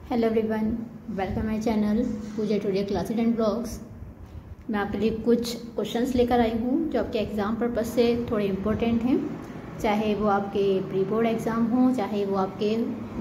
Hello everyone, welcome my channel Pooja today classes and blogs. मैं आपके लिए कुछ क्वेश्चंस लेकर आई हूँ जो आपके एग्ज़ाम पर्पस से थोड़े इम्पोर्टेंट हैं। चाहे वो आपके प्री बोर्ड एग्ज़ाम हो, चाहे वो आपके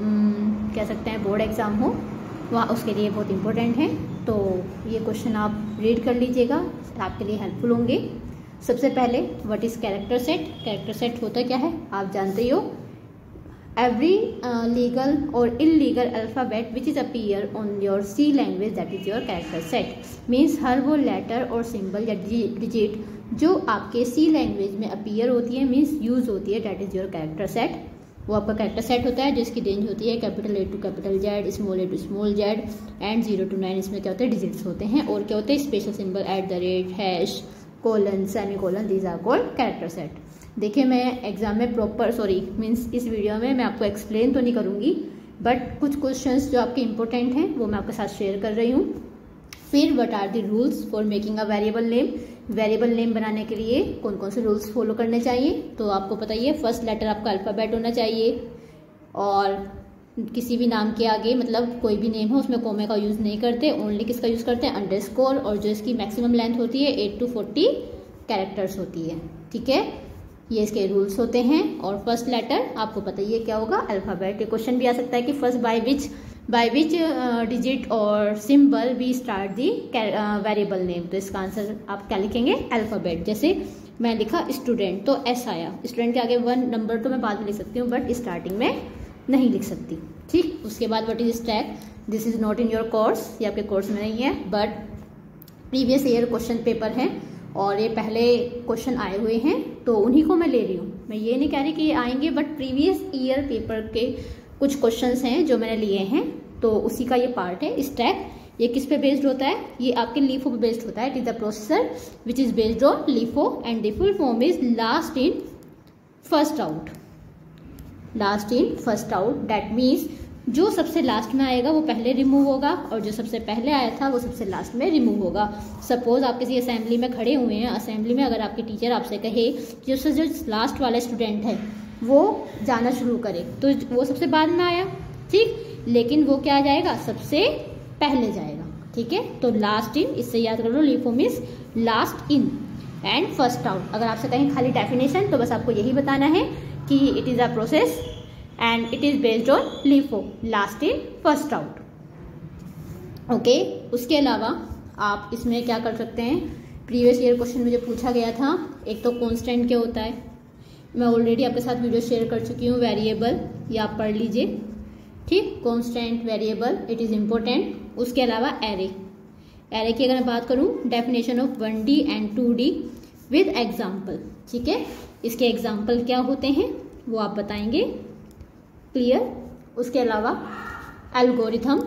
कह सकते हैं बोर्ड एग्ज़ाम हो, वह उसके लिए बहुत इम्पोर्टेंट है। तो ये क्वेश्चन आप रीड कर लीजिएगा, आपके लिए हेल्पफुल होंगे। सबसे पहले, what is character set. Character set होता क्या है आप जानते ही हो। Every legal or illegal alphabet which is appear on your C language, that is your character set। means हर वो लेटर और सिंबल या डिजिट जो आपके C लैंग्वेज में अपीयर होती है, मीन्स यूज होती है, that is your character set। वो आपका कैरेक्टर सेट होता है जिसकी रेंज होती है capital A to capital Z, small A to small Z and 0 to 9। इसमें क्या होता है, डिजिट्स होते हैं। और क्या होते हैं, special symbol, @ hash, colon, semicolon, these are called character set. देखिए, मैं एग्जाम में मीन्स इस वीडियो में मैं आपको एक्सप्लेन तो नहीं करूंगी, बट कुछ क्वेश्चंस जो आपके इंपॉर्टेंट हैं वो मैं आपके साथ शेयर कर रही हूँ। फिर what are the rules for making a variable name. Variable name बनाने के लिए कौन कौन से रूल्स फॉलो करने चाहिए, तो आपको पता ही है, फर्स्ट लेटर आपका अल्फ़ाबेट होना चाहिए और किसी भी नाम के आगे, मतलब कोई भी नेम हो उसमें कोमे का यूज़ नहीं करते, ओनली किसका यूज़ करते हैं, अंडरस्कोर। और जो इसकी मैक्सिमम लेंथ होती है 8 to 40 कैरेक्टर्स होती है। ठीक है, ये इसके रूल्स होते हैं। और फर्स्ट लेटर आपको पता ही है क्या होगा, अल्फ़ाबेट। क्वेश्चन भी आ सकता है कि फर्स्ट बाय विच डिजिट और symbol we start the variable name. तो इसका आंसर आप क्या लिखेंगे, अल्फ़ाबेट। जैसे मैं लिखा स्टूडेंट तो एस आया, स्टूडेंट के आगे 1 नंबर तो मैं बाद में लिख सकती हूँ बट स्टार्टिंग में नहीं लिख सकती। ठीक, उसके बाद what is stack. This is not in your course, ये आपके कोर्स में नहीं है, but previous year question paper है और ये पहले क्वेश्चन आए हुए हैं तो उन्हीं को मैं ले रही हूँ। मैं ये नहीं कह रही कि ये आएंगे, बट प्रीवियस ईयर पेपर के कुछ क्वेश्चंस हैं जो मैंने लिए हैं, तो उसी का ये पार्ट है। स्टैक ये किस पे बेस्ड होता है, ये आपके लीफो पे बेस्ड होता है। It is the processor which is based on LIFO and the full form is last in first out. Last in first out, that means जो सबसे लास्ट में आएगा वो पहले रिमूव होगा और जो सबसे पहले आया था वो सबसे लास्ट में रिमूव होगा। सपोज आप किसी असेंबली में खड़े हुए हैं, असेंबली में अगर आपकी टीचर आपसे कहे कि उससे जो लास्ट वाला स्टूडेंट है वो जाना शुरू करे, तो वो सबसे बाद में आया, ठीक, लेकिन वो क्या जाएगा, सबसे पहले जाएगा। ठीक है, तो लास्ट इन, इससे याद कर लो, LIFO means last in and first out. अगर आपसे कहें खाली डेफिनेशन तो बस आपको यही बताना है कि it is a process and it is based on LIFO, last in first out। Okay, उसके अलावा आप इसमें क्या कर सकते हैं, प्रीवियस ईयर क्वेश्चन में जो पूछा गया था, एक तो कांस्टेंट क्या होता है, मैं ऑलरेडी आपके साथ वीडियो शेयर कर चुकी हूँ। वेरिएबल, ये आप पढ़ लीजिए। ठीक, constant, variable, it is important. उसके अलावा एरे। एरे की अगर मैं बात करूँ, definition of 1D and 2D with example. ठीक है, इसके एग्जाम्पल क्या होते हैं वो आप बताएंगे। क्लियर। उसके अलावा एल्गोरिथम,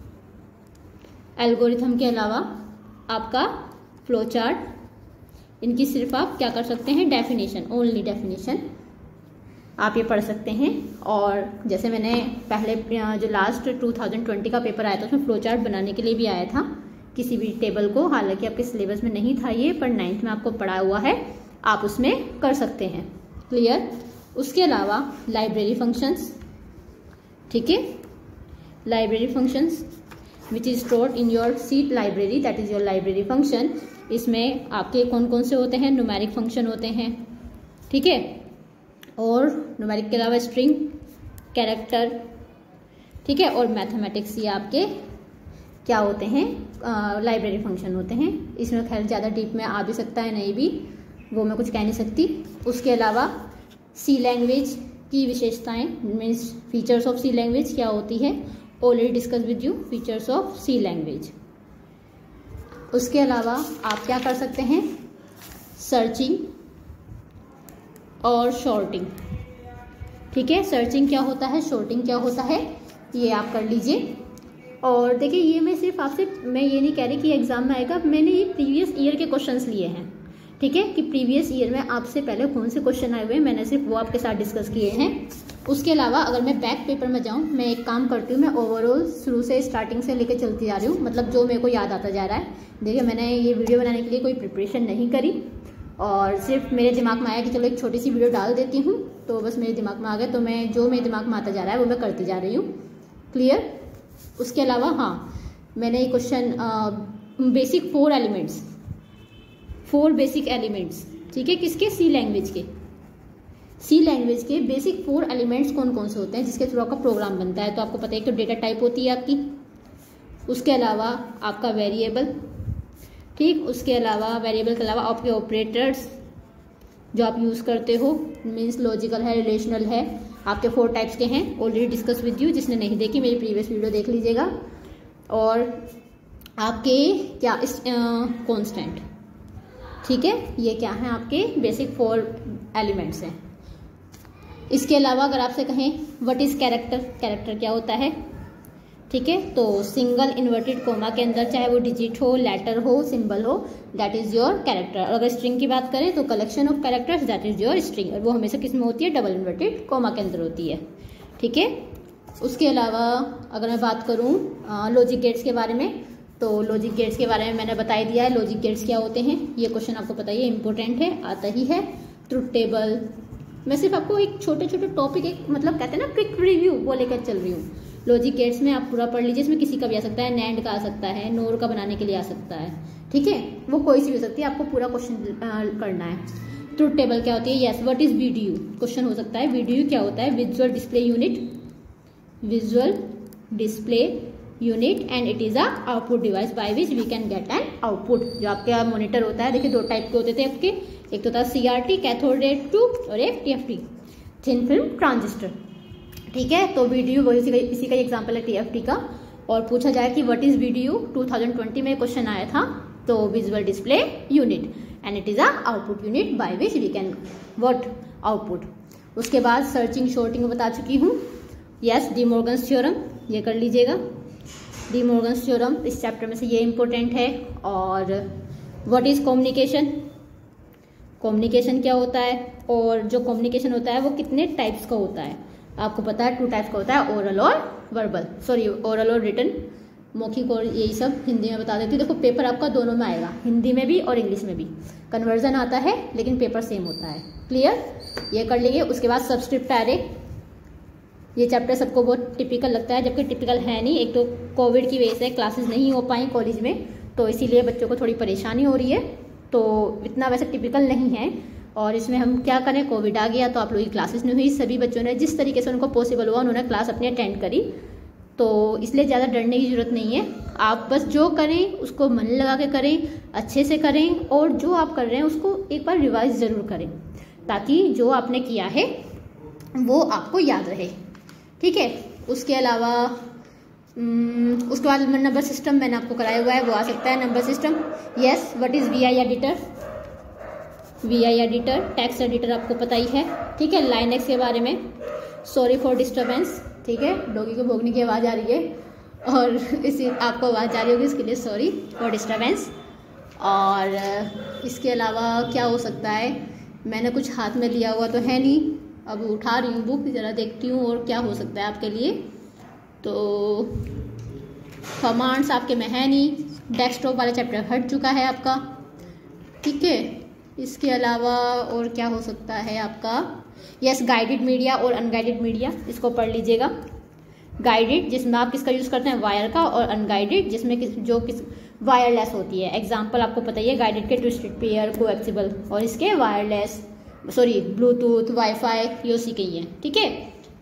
एल्गोरिथम के अलावा आपका फ्लो चार्ट, इनकी सिर्फ आप क्या कर सकते हैं, डेफिनेशन, ओनली डेफिनेशन आप ये पढ़ सकते हैं। और जैसे मैंने पहले जो लास्ट 2020 का पेपर आया था उसमें फ्लो चार्ट बनाने के लिए भी आया था किसी भी टेबल को, हालांकि आपके सिलेबस में नहीं था ये, पर 9th में आपको पढ़ा हुआ है, आप उसमें कर सकते हैं। क्लियर। उसके अलावा लाइब्रेरी फंक्शंस। ठीक है, library functions which is stored in your seat library, that is your library function. इसमें आपके कौन कौन से होते हैं, न्यूमेरिक फंक्शन होते हैं। ठीक है, और न्यूमेरिक के अलावा स्ट्रिंग, कैरेक्टर, ठीक है, और मैथमेटिक्स, ये आपके क्या होते हैं, लाइब्रेरी फंक्शन होते हैं। इसमें खैर ज़्यादा डीप में आ भी सकता है, नहीं भी, वो मैं कुछ कह नहीं सकती। उसके अलावा सी लैंग्वेज की विशेषताएं, means features of C language क्या होती है, already discuss with you features of C language. उसके अलावा आप क्या कर सकते हैं, सर्चिंग और शॉर्टिंग। ठीक है, सर्चिंग क्या होता है, शॉर्टिंग क्या होता है, ये आप कर लीजिए। और देखिए, ये मैं सिर्फ आपसे, मैं ये नहीं कह रही कि एग्जाम में आएगा, मैंने ये प्रीवियस ईयर के क्वेश्चंस लिए हैं। ठीक है, कि प्रीवियस ईयर में आपसे पहले कौन से क्वेश्चन आए हुए हैं, मैंने सिर्फ वो आपके साथ डिस्कस किए हैं। उसके अलावा अगर मैं बैक पेपर में जाऊँ, मैं एक काम करती हूँ, मैं ओवरऑल शुरू से स्टार्टिंग से लेकर चलती जा रही हूँ, मतलब जो मेरे को याद आता जा रहा है। देखिए, मैंने ये वीडियो बनाने के लिए कोई प्रिपरेशन नहीं करी और सिर्फ मेरे दिमाग में आया कि चलो एक छोटी सी वीडियो डाल देती हूँ, तो बस मेरे दिमाग में आ गया, तो मैं जो मेरे दिमाग में आता जा रहा है वो मैं करती जा रही हूँ। क्लियर। उसके अलावा हाँ, मैंने ये क्वेश्चन बेसिक 4 बेसिक एलिमेंट्स, ठीक है, किसके, सी लैंग्वेज के बेसिक 4 एलिमेंट्स कौन कौन से होते हैं जिसके थ्रू आपका प्रोग्राम बनता है। तो आपको पता है तो डेटा टाइप होती है आपकी, उसके अलावा आपका वेरिएबल, ठीक, उसके अलावा वेरिएबल के अलावा आपके ऑपरेटर्स जो आप यूज़ करते हो, मीन्स लॉजिकल है, रिलेशनल है, आपके 4 टाइप्स के हैं, ऑलरेडी डिस्कस विद यू, जिसने नहीं देखी मेरी प्रीवियस वीडियो देख लीजिएगा। और आपके क्या कांस्टेंट, ठीक है, ये क्या है आपके बेसिक 4 एलिमेंट्स हैं। इसके अलावा अगर आपसे कहें व्हाट इज कैरेक्टर, कैरेक्टर क्या होता है, ठीक है, तो सिंगल इन्वर्टेड कोमा के अंदर चाहे वो डिजिट हो, लेटर हो, सिंबल हो, दैट इज योर कैरेक्टर। अगर स्ट्रिंग की बात करें तो collection of characters, that is your string, और वो हमेशा किस में होती है, डबल इन्वर्टेड कोमा के अंदर होती है, ठीक है। उसके अलावा अगर मैं बात करूँ लॉजिक गेट्स के बारे में, तो लॉजिक गेट्स के बारे में मैंने बता दिया है, लॉजिक गेट्स क्या होते हैं, ये क्वेश्चन आपको पता ही है, इंपॉर्टेंट है, आता ही है। ट्रुथ टेबल, मैं सिर्फ आपको एक छोटे छोटे टॉपिक, एक मतलब कहते हैं ना क्विक रिव्यू, वो लेकर चल रही हूँ। लॉजिक गेट्स में आप पूरा पढ़ लीजिए, इसमें किसी का भी आ सकता है, नैंड का आ सकता है, नोर का बनाने के लिए आ सकता है, ठीक है, वो कोई सी भी हो सकती है, आपको पूरा क्वेश्चन करना है। ट्रुथ टेबल क्या होती है, yes, what is VDU, question हो सकता है, वीडीयू क्या होता है, visual display unit, visual display unit, and it is a output device by which we can get an output. जो आपके मॉनिटर होता है, देखिए 2 टाइप के होते थे आपके, एक तो था CRT कैथोड रे ट्यूब और एक TFT थिन फिल्म ट्रांजिस्टर, ठीक है। तो वीडियो वही इसी का एग्जांपल है TFT का। और पूछा जाए कि व्हाट इज वीडियो, 2020 में क्वेश्चन आया था, तो visual display unit and it is a output unit by which we can what output. उसके बाद सर्चिंग शॉर्टिंग बता चुकी हूँ, यस, डी मॉर्गन्स थ्योरम, ये कर लीजिएगा, डी मॉर्गन्स थ्योरम इस चैप्टर में से ये इंपॉर्टेंट है। और व्हाट इज कम्युनिकेशन, कम्युनिकेशन क्या होता है, और जो कम्युनिकेशन होता है वो कितने टाइप्स का होता है, आपको पता है 2 टाइप्स का होता है, ओरल और वर्बल, सॉरी ओरल और रिटन, मौखिक, और यही सब हिंदी में बता देती हूँ। देखो पेपर आपका दोनों में आएगा, हिंदी में भी और इंग्लिश में भी, कन्वर्जन आता है लेकिन पेपर सेम होता है, क्लियर, ये कर लीजिए। उसके बाद सबस्क्रिप्ट एरे, ये चैप्टर सबको बहुत टिपिकल लगता है, जबकि टिपिकल है नहीं, एक तो कोविड की वजह से क्लासेस नहीं हो पाई कॉलेज में, तो इसीलिए बच्चों को थोड़ी परेशानी हो रही है, तो इतना वैसे टिपिकल नहीं है। और इसमें हम क्या करें, कोविड आ गया तो आप लोगों की क्लासेस नहीं हुई, सभी बच्चों ने जिस तरीके से उनको पॉसिबल हुआ उन्होंने क्लास अपनी अटेंड करी, तो इसलिए ज़्यादा डरने की ज़रूरत नहीं है। आप बस जो करें उसको मन लगा के करें, अच्छे से करें, और जो आप कर रहे हैं उसको एक बार रिवाइज ज़रूर करें, ताकि जो आपने किया है वो आपको याद रहे, ठीक है। उसके अलावा उसके बाद नंबर सिस्टम मैंने आपको कराया हुआ है, वो आ सकता है number system, yes. What is VI editor, VI editor, text editor आपको पता ही है, ठीक है। लाइनेक्स के बारे में, सॉरी फॉर डिस्टर्बेंस, ठीक है, डॉगी को भोगने की आवाज़ आ रही है और इसी आपको आवाज़ आ रही होगी, इसके लिए सॉरी फॉर डिस्टर्बेंस। और इसके अलावा क्या हो सकता है, मैंने कुछ हाथ में लिया हुआ तो है नहीं, अब उठा रही हूँ बुक, ज़रा देखती हूँ और क्या हो सकता है आपके लिए। तो कमांड्स आपके में है नहीं, डेस्कटॉप वाला चैप्टर हट चुका है आपका, ठीक है। इसके अलावा और क्या हो सकता है आपका, यस, गाइडेड मीडिया और अनगाइडेड मीडिया, इसको पढ़ लीजिएगा। गाइडेड जिसमें आप किसका यूज़ करते हैं, वायर का, और अनगाइडेड जिसमें जो वायरलेस होती है। एग्जाम्पल आपको पता ही है, गाइडेड के ट्विस्टेड पेयर, कोएक्सिबल, और इसके वायरलेस, सॉरी ब्लूटूथ, वाईफाई, ये उसी के ही है, ठीक है।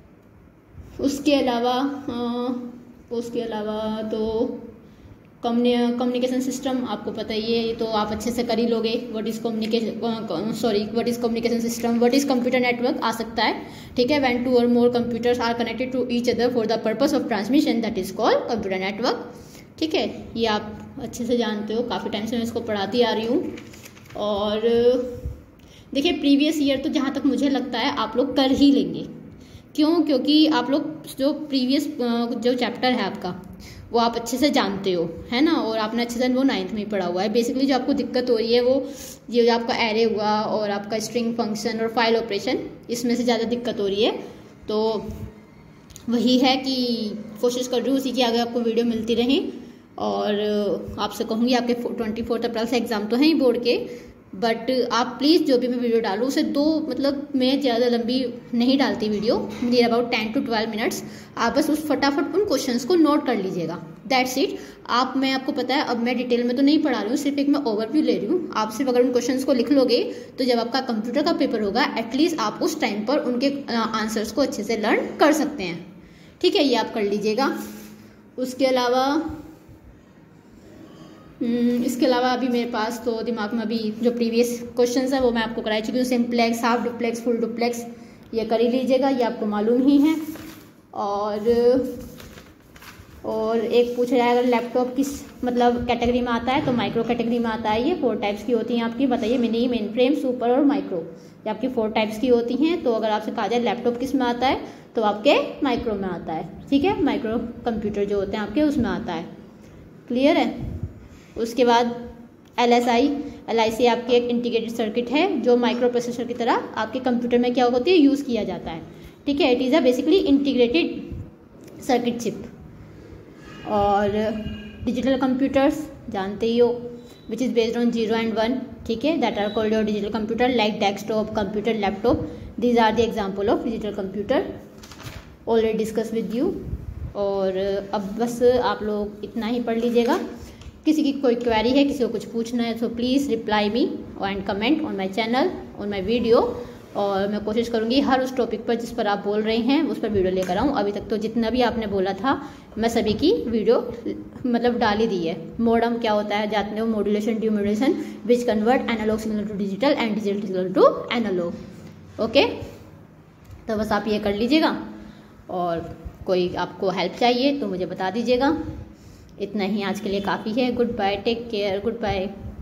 उसके अलावा तो कम्युनिकेशन सिस्टम आपको पता ही है, ये तो आप अच्छे से कर ही लोगे। What is communication system, what is computer network आ सकता है, ठीक है। व्हेन 2 और more computers are connected to each other for the purpose of transmission, that is called computer network, ठीक है। ये आप अच्छे से जानते हो, काफ़ी टाइम से मैं इसको पढ़ाती आ रही हूँ। और देखिए प्रीवियस ईयर तो जहाँ तक मुझे लगता है आप लोग कर ही लेंगे, क्यों, क्योंकि आप लोग जो प्रीवियस जो चैप्टर है आपका वो आप अच्छे से जानते हो, है ना, और आपने अच्छे से वो 9th में ही पढ़ा हुआ है। बेसिकली जो आपको दिक्कत हो रही है वो ये जो आपका एरे हुआ और आपका स्ट्रिंग फंक्शन और फाइल ऑपरेशन, इसमें से ज़्यादा दिक्कत हो रही है। तो वही है कि कोशिश कर रही हूँ उसी की आगे आपको वीडियो मिलती रहे। और आपसे कहूँगी आपके 24 अप्रैल से एग्ज़ाम तो हैं ही बोर्ड के, बट आप प्लीज़ जो भी मैं वीडियो डालूँ उसे मतलब मैं ज़्यादा लंबी नहीं डालती video, near about 10 to 12 minutes. आप बस उस फटाफट उन क्वेश्चंस को नोट कर लीजिएगा, दैट्स इट। मैं आपको पता है अब मैं डिटेल में तो नहीं पढ़ा रही हूँ, सिर्फ एक मैं ओवरव्यू ले रही हूँ। आप सिर्फ अगर उन क्वेश्चंस को लिख लोगे तो जब आपका कंप्यूटर का पेपर होगा एटलीस्ट आप उस टाइम पर उनके आंसर्स को अच्छे से लर्न कर सकते हैं, ठीक है। ये आप कर लीजिएगा। इसके अलावा अभी मेरे पास तो दिमाग में अभी जो प्रीवियस क्वेश्चंस है वो मैं आपको कराई चुकी हूँ। Simplex, half duplex, full duplex, ये कर ही लीजिएगा, ये आपको मालूम ही है। और एक पूछा जाएगा लैपटॉप किस मतलब कैटेगरी में आता है, तो माइक्रो कैटेगरी में आता है। ये 4 टाइप्स की होती हैं आपकी, बताइए। मिनी, मेन फ्रेम, सुपर और माइक्रो, ये आपकी 4 टाइप्स की होती हैं। तो अगर आपसे कहा जाए लैपटॉप किस में आता है तो आपके माइक्रो में आता है, ठीक है। माइक्रो कंप्यूटर जो होते हैं आपके उसमें आता है, क्लियर है। उसके बाद LIC आपकी एक इंटीग्रेटेड सर्किट है जो माइक्रो प्रोसेसर की तरह आपके कंप्यूटर में क्या होती है यूज़ किया जाता है, ठीक है। It is a basically integrated circuit chip. और डिजिटल कंप्यूटर्स जानते ही हो, which is based on 0 and 1, ठीक है। That are called your digital computer like desktop, computer, laptop. These are the example of digital computer, already discuss with you. और अब बस आप लोग इतना ही पढ़ लीजिएगा। किसी की कोई क्वेरी है, किसी को कुछ पूछना है तो please reply me and comment on my channel, on my video. और मैं कोशिश करूँगी हर उस टॉपिक पर जिस पर आप बोल रहे हैं उस पर वीडियो लेकर आऊँ। अभी तक तो जितना भी आपने बोला था मैं सभी की वीडियो मतलब डाल ही दी है। मोडम क्या होता है जानते हो, modulation, demodulation, which convert analog signal to digital and digital signal to analog. Okay, तो बस आप ये कर लीजिएगा। और कोई आपको हेल्प चाहिए तो मुझे बता दीजिएगा। इतना ही आज के लिए काफ़ी है। Good bye, take care, good bye.